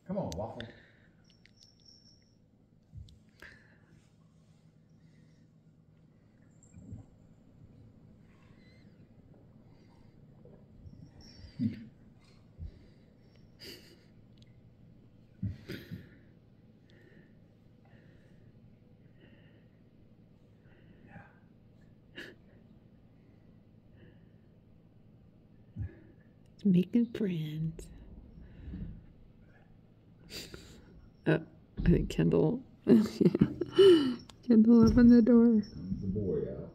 Come on, Waffle. Making friends. Oh, I think Kendall. Kendall opened the door. Comes the boy out.